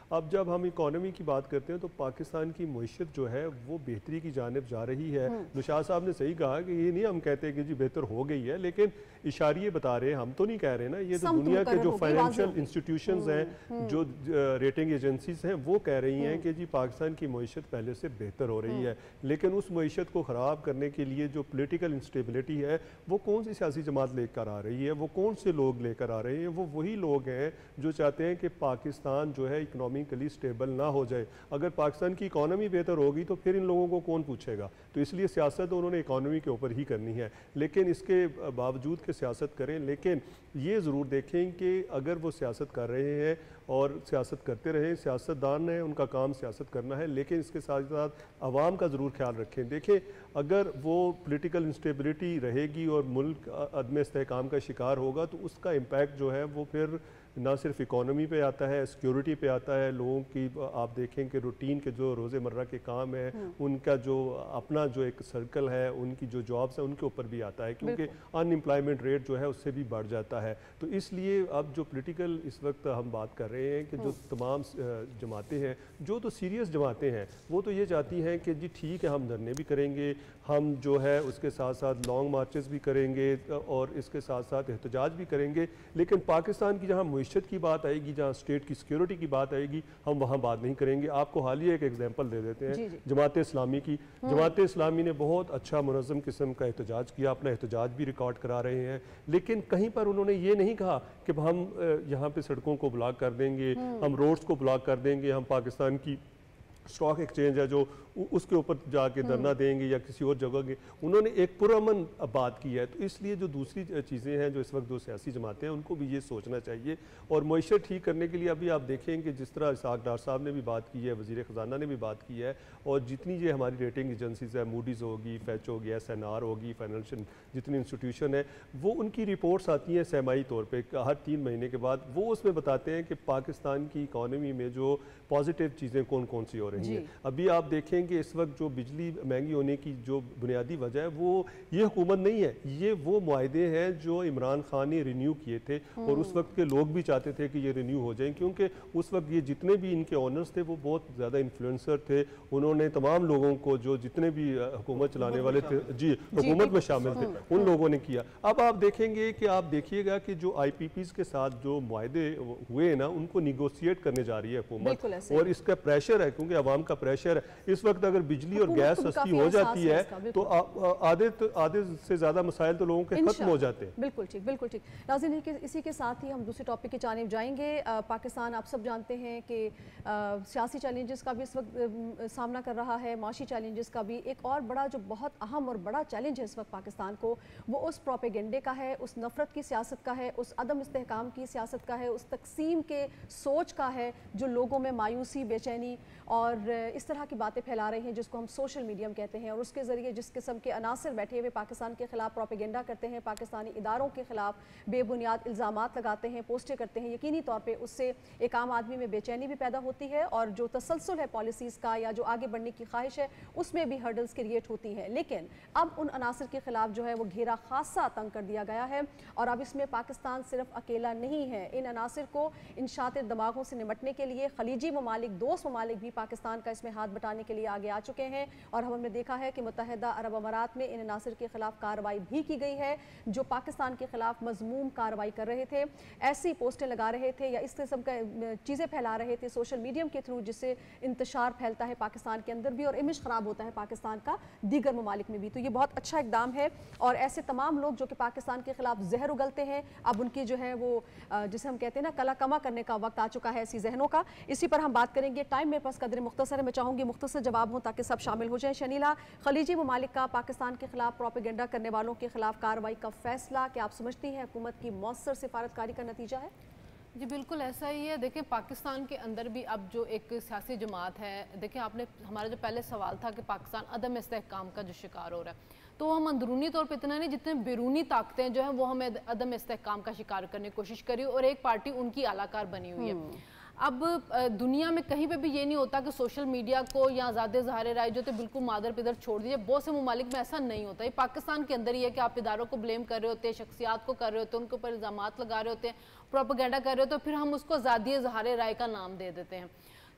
S6: अब जब हम इकॉनमी की बात करते हैं तो पाकिस्तान की मईशत जो है वो बेहतरी की जानिब जा रही है। निशात साहब ने सही कहा कि ये नहीं हम कहते कि जी बेहतर हो गई है, लेकिन इशारे बता रहे हैं, हम तो नहीं कह रहे ना, ये तो दुनिया के जो फाइनेंशियल इंस्टीट्यूशंस हैं, जो रेटिंग एजेंसीज हैं, वो कह रही हैं कि जी पाकिस्तान की मईशत पहले से बेहतर हो रही है। लेकिन उस मईशत को ख़राब करने के लिए जो पोलिटिकल इंस्टेबिलिटी है वो कौन सी सियासी जमात लेकर आ रही है, वो कौन से लोग लेकर आ रहे हैं? वो वही लोग हैं जो चाहते हैं कि पाकिस्तान जो है इकनॉमिकली स्टेबल ना हो जाए। अगर पाकिस्तान की इकॉनमी बेहतर होगी तो फिर इन लोगों को कौन पूछेगा? तो इसलिए सियासत उन्होंने इकॉनमी के ऊपर ही करनी है। लेकिन इसके बावजूद कि सियासत करें, लेकिन ये ज़रूर देखें कि अगर वो सियासत कर रहे हैं और सियासत करते रहें, सियासतदान है उनका काम सियासत करना है, लेकिन इसके साथ साथ आवाम का ज़रूर ख्याल रखें। देखें, अगर वो पॉलिटिकल इंस्टेबिलिटी रहेगी और मुल्क अदम इस्तेहकाम का शिकार होगा तो उसका इम्पैक्ट जो है वो फिर ना सिर्फ इकॉनमी पे आता है, सिक्योरिटी पे आता है, लोगों की आप देखें कि रूटीन के जो रोज़मर्रा के काम है उनका जो अपना जो एक सर्कल है, उनकी जो जॉब्स हैं उनके ऊपर भी आता है, क्योंकि अनएम्प्लॉयमेंट रेट जो है उससे भी बढ़ जाता है। तो इसलिए अब जो पॉलिटिकल इस वक्त हम बात कर रहे हैं कि जो तमाम जमातें हैं, जो तो सीरियस जमातें हैं, वो तो ये चाहती हैं कि जी ठीक है हम धरने भी करेंगे, हम जो है उसके साथ साथ लॉन्ग मार्चेस भी करेंगे और इसके साथ साथ एहतजाज भी करेंगे, लेकिन पाकिस्तान की जहाँ मईशत की बात आएगी, जहाँ स्टेट की सिक्योरिटी की बात आएगी, हम वहाँ बात नहीं करेंगे। आपको हाल ही एक एग्जांपल दे देते हैं जमात इस्लामी की। जमात इस्लामी ने बहुत अच्छा मुनज़्ज़म किस्म का एहतजाज किया, अपना एहतजाज भी रिकॉर्ड करा रहे हैं, लेकिन कहीं पर उन्होंने ये नहीं कहा कि हम यहाँ पे सड़कों को ब्लॉक कर देंगे, हम रोड्स को ब्लॉक कर देंगे, हम पाकिस्तान की स्टॉक एक्सचेंज है जो उसके ऊपर जाके धरना देंगे या किसी और जगह के। उन्होंने एक पुरअमन बात की है। तो इसलिए जो दूसरी चीज़ें हैं जो इस वक्त जो सियासी जमातें हैं उनको भी ये सोचना चाहिए। और मईशत ठीक करने के लिए अभी आप देखें कि जिस तरह इसाक डार साहब ने भी बात की है, वज़ीर ख़जाना ने भी बात की है, और जितनी ये हमारी रेटिंग एजेंसीज है, मूडीज़ होगी, फैच होगी, एस एन आर होगी, फाइनेंशियल जितनी इंस्टीट्यूशन है, वो उनकी रिपोर्ट्स आती हैं सहमाई तौर पर हर तीन महीने के बाद। वो उसमें बताते हैं कि पाकिस्तान की इकॉनमी में जो पॉजिटिव चीज़ें कौन कौन सी हो रही हैं। अभी आप देखें कि इस वक्त जो बिजली महंगी होने की जो बुनियादी वजह है वो ये हुकूमत नहीं है, ये वो मुआहदे हैं जो इमरान खान ने रिन्यू किए थे और उस वक्त के लोग भी चाहते थे कि ये रिन्यू हो जाएं, क्योंकि उस वक्त ये जितने भी इनके ऑनर्स थे वो बहुत ज़्यादा इन्फ्लुएंसर थे। उन्होंने तमाम लोगों को जो जितने भी हुकूमत चलाने वाले थे जी हुकूमत में शामिल थे उन लोगों ने किया। अब आप देखेंगे कि आप देखिएगा कि जो आई पी पीज़ के साथ जो मुआहदे हुए ना उनको निगोशिएट करने जा रही है हुकूमत, और इसका प्रेशर है क्योंकि आवाम का प्रेशर है। इस वक्त अगर बिजली और गैस सस्ती हो जाती है तो आधे आधे से ज्यादा मसाइल तो लोगों के खत्म हो जाते हैं।
S1: बिल्कुल ठीक, बिल्कुल ठीक। नाज़रीन, इसी के साथ ही हम दूसरे टॉपिक की जानिब जाएंगे। पाकिस्तान आप सब जानते हैं कि सियासी चैलेंजेस का भी इस वक्त सामना कर रहा है, माशी चैलेंजेस का भी। एक और बड़ा जो बहुत अहम और बड़ा चैलेंज है इस वक्त पाकिस्तान को, वो उस प्रोपेगेंडे का है, उस नफरत की सियासत का है, उस अदम इस्तेहकाम की सियासत का है, उस तकसीम के सोच का है जो लोगों में मायूसी, बेचैनी और इस तरह की बातें फैला रही हैं जिसको हम सोशल मीडिया कहते हैं। और उसके ज़रिए जिस किस्म के अनासर बैठे हुए पाकिस्तान के ख़िलाफ़ प्रोपेगेंडा करते हैं, पाकिस्तानी इदारों के ख़िलाफ़ बेबुनियाद इल्ज़ामात लगाते हैं, पोस्टें करते हैं, यकीनी तौर पे उससे एक आम आदमी में बेचैनी भी पैदा होती है और जो तसलसल है पॉलिसीज़ का या जो आगे बढ़ने की ख्वाहिश है उसमें भी हर्डल्स क्रिएट होती हैं। लेकिन अब उन अनासर के ख़िलाफ़ जो है वो घेरा खासा तंग कर दिया गया है और अब इसमें पाकिस्तान सिर्फ अकेला नहीं है। इन अनासर को इन शातिर दिमागों से निपटने के लिए खलीजी ममालिक, दोस्त ममालिक भी पाकिस्तान का इसमें हाथ बटाने के लिए आगे आ चुके हैं और हमने देखा है कि मुत्तहिदा अरब अमारात में इन अनासर के खिलाफ कार्रवाई भी की गई है जो पाकिस्तान के खिलाफ मजमूम कार्रवाई कर रहे थे, ऐसी पोस्टें लगा रहे थे या इस किस्म का चीज़ें फैला रहे थे सोशल मीडिया के थ्रू, जिससे इंतशार फैलता है पाकिस्तान के अंदर भी और इमेज ख़राब होता है पाकिस्तान का दीगर ममालिक में भी। तो ये बहुत अच्छा इकदाम है और ऐसे तमाम लोग जो कि पाकिस्तान के खिलाफ जहर उगलते हैं, अब उनकी जो है वो जिसे हम कहते हैं ना कला कमा करने का वक्त आ चुका है ऐसी जहनों का। इसी पर हम बात करेंगे। टाइम मेरे पास कदर मुख्तसर है, मैं चाहूँगी मुख्तसर जवाब हो ताकि सब शामिल हो जाएं। शनीला, खलीजी ममालिक का पाकिस्तान के खिलाफ प्रोपेगेंडा करने वालों के खिलाफ कार्रवाई का फैसला क्या आप समझती हैं हुकूमत की मौसर सिफारतकारी का नतीजा है?
S3: जी बिल्कुल ऐसा ही है। देखें पाकिस्तान के अंदर भी अब जो एक सियासी जमात है, देखें आपने हमारा जो पहले सवाल था कि पाकिस्तान अदम इस्तेहकाम का जो शिकार हो रहा है, तो हम अंदरूनी तौर पे इतना नहीं जितने बैरूनी ताकतें जो हैं वो हमें अदम इस्तेहकाम का शिकार करने की कोशिश करी और एक पार्टी उनकी आलाकार बनी हुई है। अब दुनिया में कहीं पे भी ये नहीं होता कि सोशल मीडिया को या आज़ाद ज़ाहिर राय जो तो बिल्कुल मादर पिदर छोड़ दीजिए। बहुत से ममालिक में ऐसा नहीं होता। ये पाकिस्तान के अंदर ही है कि आप इदारों को ब्लेम कर रहे होते हैं, शख्सियात को कर रहे होते हैं, उनके ऊपर इल्ज़ामात लगा रहे होते हैं, प्रोपेगेंडा कर रहे होते हैं, फिर हम उसको आज़ादी ज़ाहिर राय का नाम दे देते हैं।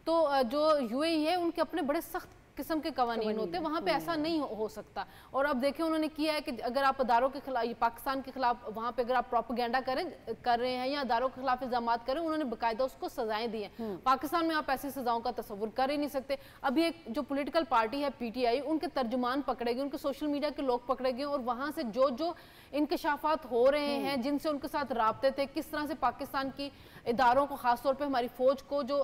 S3: तो जो यूएई है उनके अपने बड़े सख्त किस्म के कवानीन होते हैं, वहाँ पे ऐसा नहीं हो, हो सकता। और अब देखिए उन्होंने किया है कि अगर आप अदारों के खिलाफ, पाकिस्तान के खिलाफ वहाँ पे अगर आप प्रोपेगेंडा करें कर रहे हैं या अदारों के खिलाफ इल्जाम करें, उन्होंने बाकायदा उसको सजाएं दी हैं। पाकिस्तान में आप ऐसी सजाओं का तस्वुर कर ही नहीं सकते। अभी एक जो पोलिटिकल पार्टी है पीटीआई, उनके तर्जुमान पकड़े गए, उनके सोशल मीडिया के लोग पकड़े गए और वहाँ से जो जो इंकशाफात हो रहे हैं, जिनसे उनके साथ राब्ते थे, किस तरह से पाकिस्तान की इदारों को, खासतौर पर हमारी फौज को जो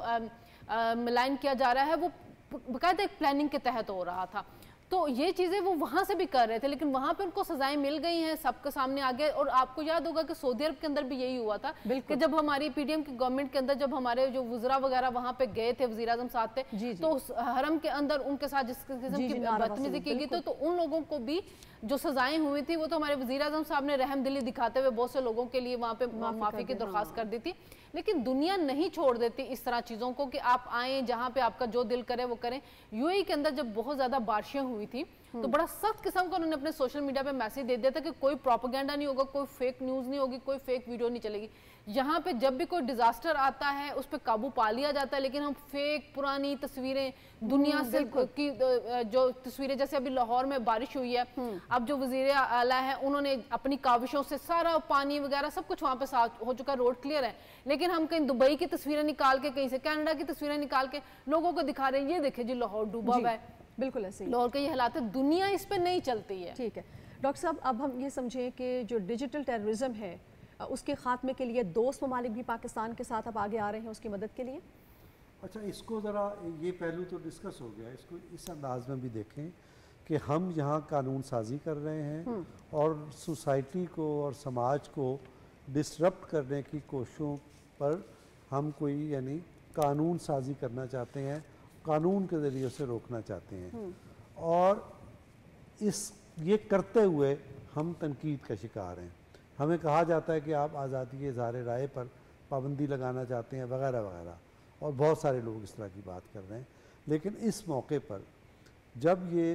S3: मिलान किया जा रहा है, वो बकायदा एक प्लानिंग के तहत हो रहा था। तो ये चीज़ें वो वहाँ से भी कर रहे थे, लेकिन वहाँ पे उनको सजाएं मिल गई हैं, सबके सामने आ गए। और आपको याद होगा कि सऊदी अरब के अंदर भी यही हुआ था कि जब हमारी पीडीएम की गवर्नमेंट के अंदर जब हमारे जो वज़रा वगैरह वहाँ पे गए थे, वज़ीर आज़म साथ थे, जी जी। तो उस हरम के अंदर उनके साथ जिस किस्म की बदतमीजी की गई, तो, तो उन लोगों को भी जो सजाएं हुई थी, वो तो हमारे वज़ीर आज़म साहब ने रहम दिली दिखाते हुए बहुत से लोगों के लिए वहाँ पे माफ़ी की दरख्वास्त कर दी थी। लेकिन दुनिया नहीं छोड़ देती इस तरह चीज़ों को कि आप आए जहाँ पे आपका जो दिल करे वो करें। यूएई के अंदर जब बहुत ज़्यादा बारिशें हुई थी तो बड़ा सख्त किस्म का उन्होंने अपने सोशल मीडिया पे मैसेज दे दिया था कि कोई प्रोपेगेंडा नहीं होगा, कोई फेक न्यूज़ नहीं होगी, कोई फेक वीडियो नहीं चलेगी। यहाँ पे जब भी कोई डिजास्टर आता है उस पर काबू पा लिया जाता है, लेकिन हम फेक पुरानी तस्वीरें दुनिया से की जो तस्वीरें, जैसे अभी लाहौर में बारिश हुई है, अब जो वजीर आला है उन्होंने अपनी काविशों से सारा पानी वगैरह सब कुछ वहाँ पे साफ हो चुका, रोड क्लियर है, लेकिन हम कहीं दुबई की तस्वीरें निकाल के, कहीं से कनाडा की तस्वीरें निकाल के लोगों को दिखा रहे हैं, ये देखे जी लाहौर डूबा हुआ है।
S1: बिल्कुल ऐसे
S3: लाहौर के ये हालात है, दुनिया इस पर नहीं चलती है।
S1: ठीक है डॉक्टर साहब, अब हम ये समझें कि जो डिजिटल टेररिज्म है उसके खात्मे के लिए दोस्त ममालिक भी पाकिस्तान के साथ अब आगे आ रहे हैं उसकी मदद के लिए।
S2: अच्छा, इसको ज़रा ये पहलू तो डिस्कस हो गया, इसको इस अंदाज में भी देखें कि हम यहाँ कानून साजी कर रहे हैं और सोसाइटी को और समाज को डिसरप्ट करने की कोशिशों पर हम कोई यानी कानून साजी करना चाहते हैं, कानून के ज़रिए उसे रोकना चाहते हैं, और इस ये करते हुए हम तनकीद का शिकार हैं। हमें कहा जाता है कि आप आज़ादी इज़हार राय पर पाबंदी लगाना चाहते हैं वगैरह वगैरह, और बहुत सारे लोग इस तरह की बात कर रहे हैं। लेकिन इस मौके पर जब ये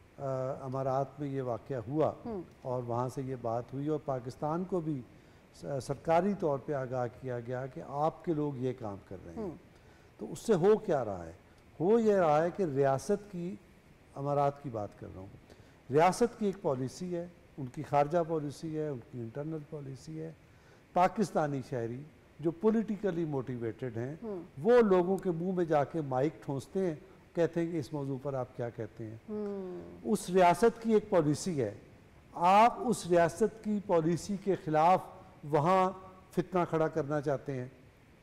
S2: अमारात में ये वाक़या हुआ और वहाँ से ये बात हुई और पाकिस्तान को भी सरकारी तौर पे आगाह किया गया कि आपके लोग ये काम कर रहे हैं, तो उससे हो क्या रहा है? हो ये रहा है कि रियासत की, अमारात की बात कर रहा हूँ, रियासत की एक पॉलिसी है, उनकी खारजा पॉलिसी है, उनकी इंटरनल पॉलिसी है। पाकिस्तानी शहरी जो पॉलिटिकली मोटिवेटेड हैं वो लोगों के मुंह में जाके माइक ठोंसते हैं, कहते हैं कि इस मौजू पर आप क्या कहते हैं। उस रियासत की एक पॉलिसी है, आप उस रियासत की पॉलिसी के ख़िलाफ़ वहाँ फितना खड़ा करना चाहते हैं।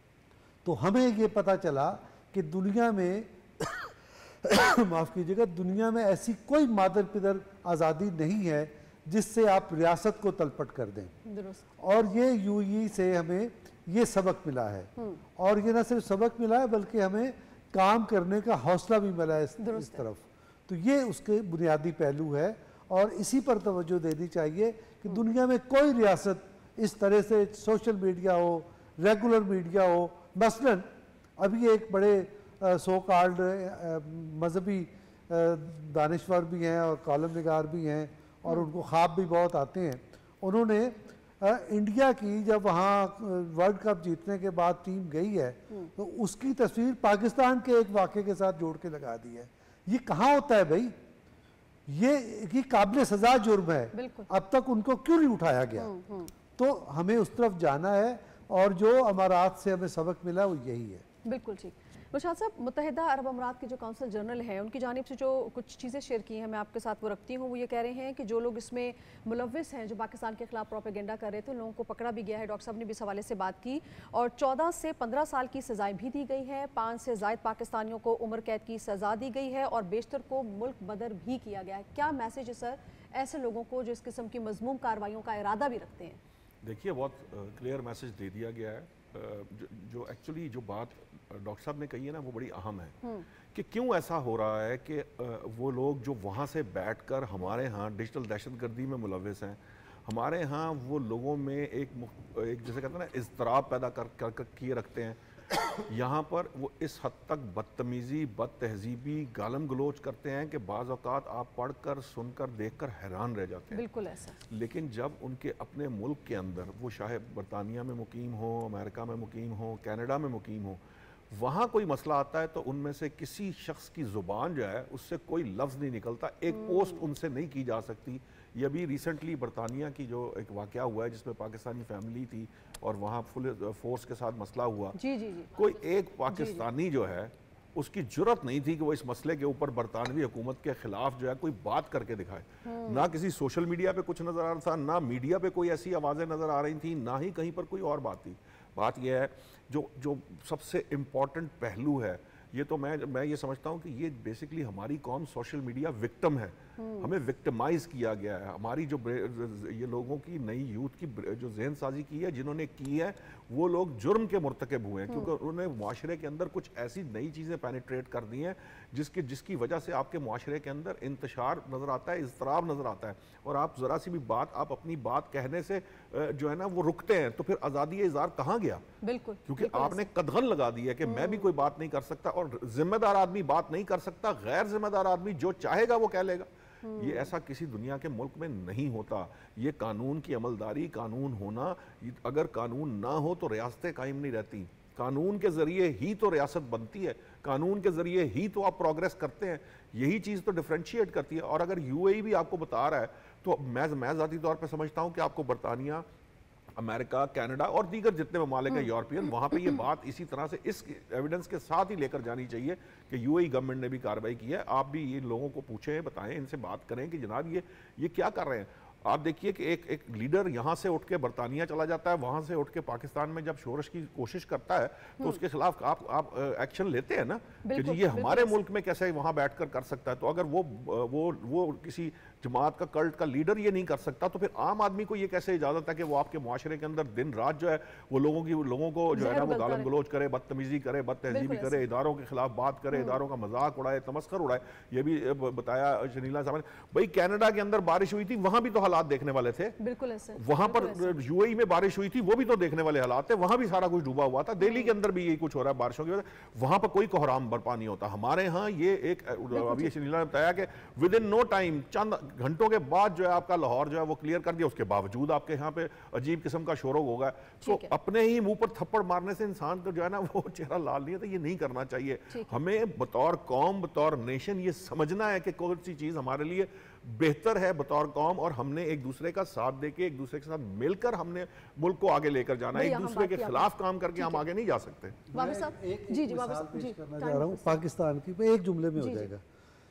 S2: तो हमें ये पता चला कि दुनिया में माफ़ कीजिएगा, दुनिया में ऐसी कोई मादर पिदर आज़ादी नहीं है जिससे आप रियासत को तलपट कर दें। और ये यूएई से हमें ये सबक मिला है, और ये ना सिर्फ सबक मिला है बल्कि हमें काम करने का हौसला भी मिला है इस, इस तरफ। तो ये उसके बुनियादी पहलू है और इसी पर तवज्जो देनी चाहिए कि दुनिया में कोई रियासत इस तरह से सोशल मीडिया हो, रेगुलर मीडिया हो, मसलन अभी एक बड़े सो कॉल्ड मजहबी दानिश्वर भी हैं और कॉलम निगार भी हैं और उनको ख्वाब भी बहुत आते हैं। उन्होंने आ, इंडिया की जब वहाँ वर्ल्ड कप जीतने के बाद टीम गई है तो उसकी तस्वीर पाकिस्तान के एक वाक़े के साथ जोड़ के लगा दी है। ये कहाँ होता है भाई? ये ये काबिल सज़ा जुर्म है, अब तक उनको क्यों नहीं उठाया गया? तो हमें उस तरफ जाना है और जो अमारात से हमें सबक मिला वो यही है।
S1: बिल्कुल ठीक। मुशाद साहब, मुत्तहिदा अरब अमारात के जो काउंसिल जनरल हैं उनकी जानिब से जो कुछ चीज़ें शेयर की हैं, मैं आपके साथ वो रखती हूँ। वो ये कह रहे हैं कि जो लोग इसमें मुलव्विस हैं, जो पाकिस्तान के खिलाफ प्रोपेगेंडा कर रहे थे, उन लोगों को पकड़ा भी गया है। डॉक्टर साहब ने भी इस हवाले से बात की और चौदह से पंद्रह साल की सज़ाएँ भी दी गई है। पाँच से ज़ायद पाकिस्तानियों को उम्र कैद की सज़ा दी गई है और बेशतर को मुल्क बदर भी किया गया है। क्या मैसेज है सर ऐसे लोगों को जो इस किस्म की मज़मूम कार्रवाइयों का इरादा भी रखते हैं? देखिए,
S4: बहुत क्लियर मैसेज दे दिया गया है। जो एक्चुअली जो बात डॉक्टर साहब ने कही है ना, वो बड़ी अहम है कि क्यों ऐसा हो रहा है कि वो लोग जो वहाँ से बैठकर हमारे यहाँ डिजिटल दहशतगर्दी में मुलव्विस हैं, हमारे यहाँ वो लोगों में एक एक जैसे कहते हैं ना इज़्तिराब पैदा कर कर, कर किए रखते हैं। यहाँ पर वो इस हद तक बदतमीज़ी, बद तहजीबी, गालम गलोच करते हैं कि बाज़ औक़ात आप पढ़कर, सुनकर, देखकर हैरान रह जाते हैं।
S1: बिल्कुल ऐसा। लेकिन
S4: जब उनके अपने मुल्क के अंदर वो चाहे बरतानिया में मुकीम हो, अमेरिका में मुकीम हो, कनाडा में मुकीम हो, वहाँ कोई मसला आता है तो उनमें से किसी शख्स की ज़ुबान जो है उससे कोई लफ्ज़ नहीं निकलता, एक पोस्ट उनसे नहीं की जा सकती। ये अभी रिसेंटली बरतानिया की जो एक वाक़या हुआ है जिसमें पाकिस्तानी फैमिली थी और वहाँ फुल फोर्स के साथ मसला हुआ,
S1: जी जी जी
S4: कोई एक पाकिस्तानी जो है उसकी जुर्रत नहीं थी कि वो इस मसले के ऊपर बरतानवी हुकूमत के खिलाफ जो है कोई बात करके दिखाए। ना किसी सोशल मीडिया पे कुछ नज़र आ रहा था, ना मीडिया पे कोई ऐसी आवाज़ें नज़र आ रही थी, ना ही कहीं पर कोई और बात थी। बात यह है जो जो सबसे इम्पॉर्टेंट पहलू है, ये तो मैं मैं ये समझता हूँ कि ये बेसिकली हमारी कौम सोशल मीडिया विक्टिम है, हमें विक्टिमाइज किया गया है। हमारी जो ये लोगों की नई यूथ की जो जहन साजी की है, जिन्होंने की है, वो लोग जुर्म के मुर्तकब हुए हैं क्योंकि उन्होंने मुआशरे के अंदर कुछ ऐसी नई चीज़ें पेनिट्रेट कर दी हैं जिसके जिसकी वजह से आपके मुआशरे के अंदर इंतशार नज़र आता है, इज़्तिराब नज़र आता है, और आप ज़रा सी भी बात आप अपनी बात कहने से जो है ना वो रुकते हैं, तो फिर आज़ादी इज़हार कहाँ गया?
S1: बिल्कुल,
S4: क्योंकि आपने कदगन लगा दी है कि मैं भी कोई बात नहीं कर सकता और जिम्मेदार आदमी बात नहीं कर सकता, गैर जिम्मेदार आदमी जो चाहेगा वो कह लेगा। ये ऐसा किसी दुनिया के मुल्क में नहीं होता। ये कानून की अमलदारी, कानून होना, अगर कानून ना हो तो रियासतें कायम नहीं रहती। कानून के ज़रिए ही तो रियासत बनती है, कानून के ज़रिए ही तो आप प्रोग्रेस करते हैं। यही चीज़ तो डिफ्रेंशिएट करती है। और अगर यूएई भी आपको बता रहा है तो मैं मैं ज़ाती तौर पर समझता हूँ कि आपको बरतानिया, अमेरिका, कनाडा और दीगर जितने ममालिक हैं यूरोपियन, वहाँ पे ये बात इसी तरह से इस एविडेंस के साथ ही लेकर जानी चाहिए कि यूएई गवर्नमेंट ने भी कार्रवाई की है। आप भी ये लोगों को पूछें, बताएं, इनसे बात करें कि जनाब ये ये क्या कर रहे हैं। आप देखिए कि एक एक लीडर यहाँ से उठ के बरतानिया चला जाता है, वहाँ से उठ के पाकिस्तान में जब शोरश की कोशिश करता है तो उसके खिलाफ आप आप एक्शन लेते हैं ना कि जी ये हमारे मुल्क में कैसे वहाँ बैठकर कर सकता है। तो अगर वो वो वो किसी जमात का कल्ट का लीडर ये नहीं कर सकता तो फिर आम आदमी को ये कैसे इजाजत है कि वो आपके मुआशरे के अंदर दिन रात जो है वो लोगों की लोगों को जो है ना वो गालम गलोच करे, बदतमीजी करे, बदतहजीबी करे, इदारों के खिलाफ बात करे, इदारों का मजाक उड़ाए, तमस्खर उड़ाए। ये भी बताया शनीला साहब ने। भाई कनाडा के अंदर बारिश हुई थी, वहां भी तो हालात देखने वाले थे,
S1: बिल्कुल ऐसे।
S4: वहां पर यूएई में बारिश हुई थी, वो भी तो देखने वाले हालात थे, वहां भी सारा कुछ डूबा हुआ था। दिल्ली के अंदर भी यही कुछ हो रहा है बारिशों की वजह, वहां पर कोई कोहराम बर्पा नहीं होता। हमारे यहाँ ये एक अभी शनीला ने बताया कि विद इन नो टाइम, चंद घंटों के बाद जो है आपका लाहौर जो है वो क्लियर कर दिया, उसके बावजूद आपके यहाँ पे अजीब किस्म का शोर होगा। सो अपने ही मुंह पर थप्पड़ मारने से इंसान को जो है ना वो चेहरा लाल नहीं है, तो ये नहीं करना चाहिए। हमें बतौर कौम, बतौर नेशन ये समझना है कि कौन सी चीज हमारे लिए बेहतर है बतौर कौम, और हमने एक दूसरे का साथ देके, एक दूसरे के साथ मिलकर हमने मुल्क को आगे लेकर जाना है। एक दूसरे के खिलाफ काम करके हम आगे नहीं जा सकते।
S2: जी जी करना चाह रहा हूँ पाकिस्तान की, एक जुमले में हो जाएगा।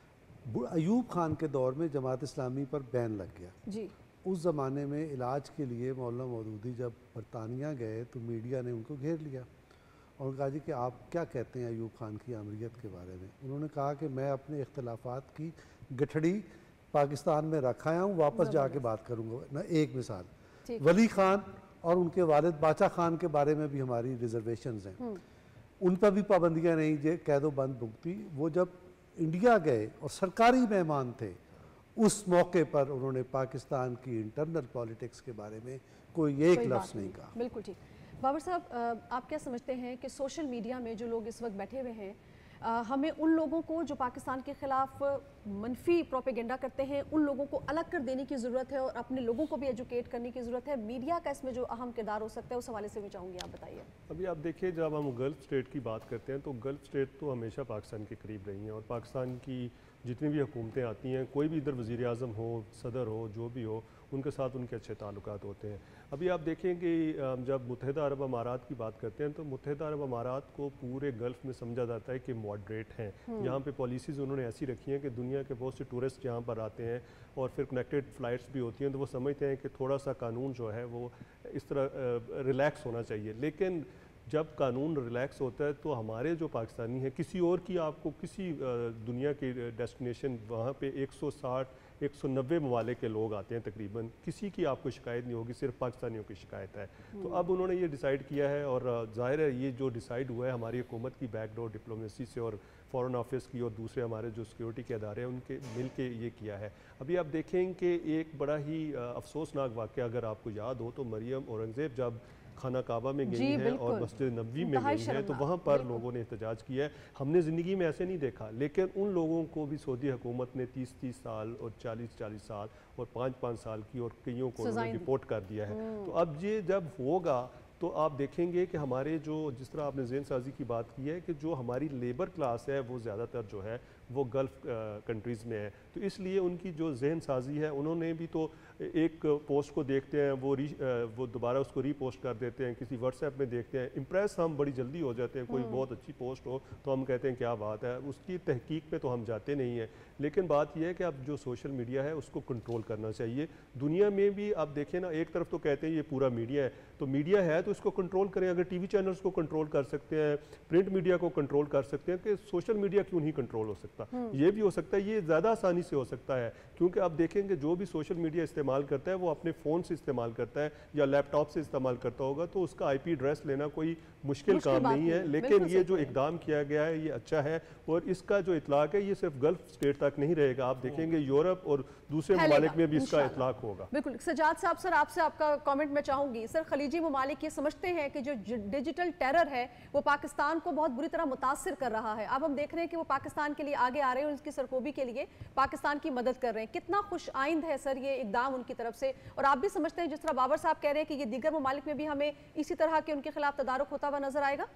S2: अयूब खान के दौर में जमात इस्लामी पर बैन लग गया जी। उस ज़माने में इलाज के लिए मौलाना मौदूदी जब बरतानिया गए तो मीडिया ने उनको घेर लिया और कहा जी कि आप क्या कहते हैं अयूब खान की अमरीत के बारे में। उन्होंने कहा कि मैं अपने इख्तलाफात की गठड़ी पाकिस्तान में रखा हूँ, वापस जाके बात करूँगा ना। एक मिसाल, वली खान और उनके वालिद बाचा खान के बारे में भी हमारी रिजर्वेशंस हैं, उन पर भी पाबंदियाँ नहीं, जे कैदो बंद भुगती। वो जब इंडिया गए और सरकारी मेहमान थे, उस मौके पर उन्होंने पाकिस्तान की इंटरनल पॉलिटिक्स के बारे में कोई एक लफ्ज़ नहीं कहा।
S1: बिल्कुल ठीक। बाबर साहब, आप क्या समझते हैं कि सोशल मीडिया में जो लोग इस वक्त बैठे हुए हैं, आ, हमें उन लोगों को जो पाकिस्तान के खिलाफ मनफी प्रोपेगेंडा करते हैं, उन लोगों को अलग कर देने की ज़रूरत है और अपने लोगों को भी एजुकेट करने की ज़रूरत है। मीडिया का इसमें जो अहम किरदार हो सकता है, उस हवाले से भी चाहूँगी आप बताइए।
S6: अभी आप देखिए, जब हम गल्फ़ स्टेट की बात करते हैं तो गल्फ़ स्टेट तो हमेशा पाकिस्तान के करीब रही हैं और पाकिस्तान की जितनी भी हुकूमतें आती हैं, कोई भी इधर वज़ीर आज़म हो, सदर हो, जो भी हो, उनके साथ उनके अच्छे ताल्लुकात होते हैं। अभी आप देखें कि जब मुत्तहिदा अरब अमारात की बात करते हैं तो मुत्तहिदा अरब अमारात को पूरे गल्फ़ में समझा जाता है कि मॉडरेट हैं। यहाँ पे पॉलिसीज़ उन्होंने ऐसी रखी हैं कि दुनिया के बहुत से टूरिस्ट यहाँ पर आते हैं और फिर कनेक्टेड फ़्लाइट्स भी होती हैं, तो वो समझते हैं कि थोड़ा सा कानून जो है वो इस तरह रिलैक्स होना चाहिए। लेकिन जब कानून रिलैक्स होता है तो हमारे जो पाकिस्तानी हैं, किसी और की आपको किसी दुनिया की डेस्टिनेशन, वहाँ पे एक सौ साठ एक सौ नब्बे ममालिक के लोग आते हैं तकरीबन, किसी की आपको शिकायत नहीं होगी, सिर्फ पाकिस्तानियों की शिकायत है। तो अब उन्होंने ये डिसाइड किया है और ज़ाहिर है ये जो डिसाइड हुआ है हमारी हुकूमत की बैकडोर डिप्लोमेसी से और फ़ॉरेन ऑफिस की और दूसरे हमारे जो सिक्योरिटी के अदारे हैं उनके मिल के ये किया है। अभी आप देखें कि एक बड़ा ही अफसोसनाक वाक़या अगर आपको याद हो तो मरियम औरंगज़ेब जब खाना काबा में गई हैं और मस्जिद नबवी में गई हैं तो वहाँ पर लोगों ने एहतजाज किया है। हमने ज़िंदगी में ऐसे नहीं देखा, लेकिन उन लोगों को भी सऊदी हुकूमत ने तीस तीस साल और चालीस चालीस साल और पाँच पाँच साल की और कईयों को रिपोर्ट कर दिया है। तो अब ये जब होगा तो आप देखेंगे कि हमारे जो जिस तरह आपने जहन साजी की बात की है कि जो हमारी लेबर क्लास है वो ज़्यादातर जो है वो गल्फ़ कंट्रीज़ में है, तो इसलिए उनकी जो जहन साजी है उन्होंने भी तो एक पोस्ट को देखते हैं वो री वो दोबारा उसको रीपोस्ट कर देते हैं, किसी व्हाट्सएप में देखते हैं, इम्प्रेस हम बड़ी जल्दी हो जाते हैं, कोई बहुत अच्छी पोस्ट हो तो हम कहते हैं क्या बात है, उसकी तहकीक पे तो हम जाते नहीं हैं। लेकिन बात यह है कि अब जो सोशल मीडिया है उसको कंट्रोल करना चाहिए। दुनिया में भी आप देखें ना, एक तरफ तो कहते हैं ये पूरा मीडिया है, तो मीडिया है तो इसको कंट्रोल करें। अगर टीवी चैनल्स को कंट्रोल कर सकते हैं, प्रिंट मीडिया को कंट्रोल कर सकते हैं, कि सोशल मीडिया क्यों नहीं कंट्रोल हो सकता? ये भी हो सकता है, ये ज़्यादा आसानी से हो सकता है, क्योंकि आप देखेंगे जो भी सोशल मीडिया इस्तेमाल करता है वो अपने फ़ोन से इस्तेमाल करता है या लैपटॉप से इस्तेमाल करता होगा, तो उसका आईपी एड्रेस लेना कोई मुश्किल, मुश्किल काम नहीं है। लेकिन ये जो इकदाम किया गया है ये अच्छा है, और इसका जो इतलाक है ये सिर्फ गल्फ स्टेट तक नहीं रहेगा, आप देखेंगे यूरोप और दूसरे ममालिक में भी इसका इतलाक होगा।
S1: बिल्कुल। सजाद साहब, सर आपसे आपका कमेंट मैं चाहूंगी। सर खलीजी ममालिक ये समझते हैं कि जो डिजिटल टेरर है वो पाकिस्तान को बहुत बुरी तरह मुतासिर कर रहा है। अब हम देख रहे हैं कि वो पाकिस्तान के लिए आगे आ रहे हैं और उसकी सरकोबी के लिए पाकिस्तान की मदद कर रहे हैं। कितना खुश आइंद है सर ये इकदाम उनकी तरफ से, और आप भी समझते हैं जिस तरह बाबर साहब कह रहे हैं कि ये दीगर ममालिक में भी हमें इसी तरह के उनके खिलाफ तदारुक होता हुआ नजर आएगा?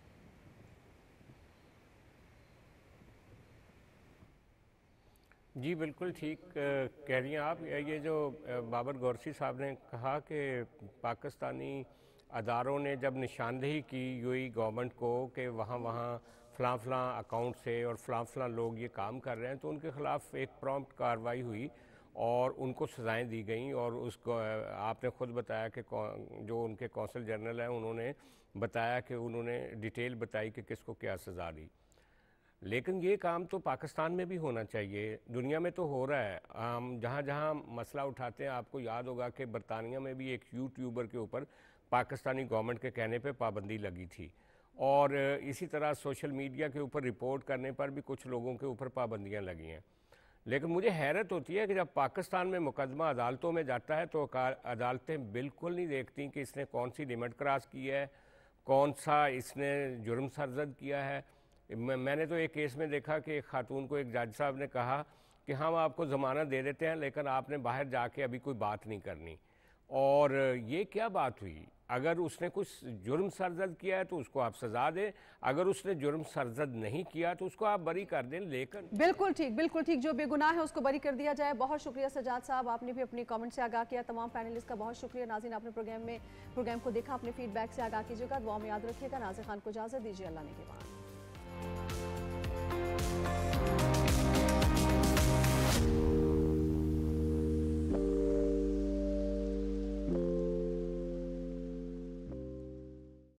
S5: जी बिल्कुल ठीक कह रही हैं आप। ये जो बाबर गौरसी साहब ने कहा कि पाकिस्तानी अदारों ने जब निशानदेही की यूएई गवर्नमेंट को कि वहाँ वहाँ फ़लाँ फ़लाँ अकाउंट से और फ़लाँ फ़लाँ लोग ये काम कर रहे हैं, तो उनके ख़िलाफ़ एक प्रॉम्प्ट कार्रवाई हुई और उनको सज़ाएं दी गई। और उसको आपने ख़ुद बताया कि जो उनके कौंसल जनरल हैं उन्होंने बताया कि उन्होंने डिटेल बताई कि किसको क्या सज़ा दी। लेकिन ये काम तो पाकिस्तान में भी होना चाहिए, दुनिया में तो हो रहा है। हम जहाँ जहाँ मसला उठाते हैं, आपको याद होगा कि बरतानिया में भी एक यूट्यूबर के ऊपर पाकिस्तानी गवर्नमेंट के कहने पे पाबंदी लगी थी, और इसी तरह सोशल मीडिया के ऊपर रिपोर्ट करने पर भी कुछ लोगों के ऊपर पाबंदियाँ लगी हैं। लेकिन मुझे हैरत होती है कि जब पाकिस्तान में मुकदमा अदालतों में जाता है तो अदालतें बिल्कुल नहीं देखती कि इसने कौन सी लिमिट क्रॉस की है, कौन सा इसने जुर्म सरजद किया है। मैंने तो एक केस में देखा कि एक खातून को एक जज साहब ने कहा कि हम आपको ज़मानत दे देते हैं, लेकिन आपने बाहर जाके अभी कोई बात नहीं करनी। और ये क्या बात हुई? अगर उसने कुछ जुर्म सरजद किया है तो उसको आप सजा दें, अगर उसने जुर्म सरजद नहीं किया तो उसको आप बरी कर दें। लेकिन
S1: बिल्कुल ठीक, बिल्कुल ठीक, जो बेगुनाह है उसको बरी कर दिया जाए। बहुत शुक्रिया सजाद साहब, आपने भी अपने कमेंट से आगाह किया। तमाम पैनलिस्ट का बहुत शुक्रिया। नाज़रीन, आपने प्रोग्राम में प्रोग्राम को देखा, अपने फीडबैक से आगाह कीजिएगा। दुआ में याद रखिएगा। नाज़िर खान को इजाज़त दीजिए। अल्लाह ने के बाद।